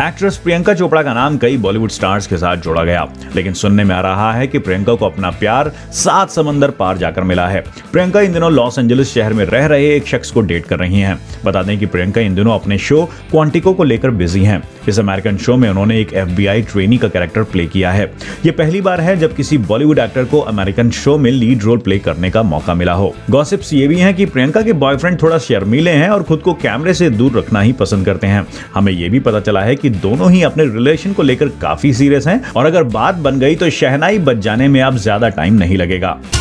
Actress Priyanka Chopra का नाम कई बॉलीवुड स्टार्स के साथ जोड़ा गया, लेकिन सुनने में आ रहा है कि प्रियंका को अपना प्यार 7 समंदर पार जाकर मिला है। प्रियंका इन दिनों लॉस एंजलिस शहर में रह रहे एक शख्स को डेट कर रही हैं। बता दें कि प्रियंका इन दिनों अपने शो क्वांटिको को लेकर बिजी हैं। इस अमेरिकन शो में उन्होंने एक FBI ट्रेनी का कैरेक्टर प्ले किया है। ये पहली बार है जब किसी बॉलीवुड एक्टर को अमेरिकन शो में लीड रोल प्ले करने का मौका मिला हो। गॉसिप्स ये भी हैं कि प्रियंका के बॉयफ्रेंड थोड़ा शर्मीले हैं और खुद को कैमरे से दूर रखना ही पसंद करते हैं। हमें ये भी पता चला है कि दोनों ही अपने रिलेशन को लेकर काफी सीरियस हैं और अगर बात बन गई तो शहनाई बज जाने में अब ज्यादा टाइम नहीं लगेगा।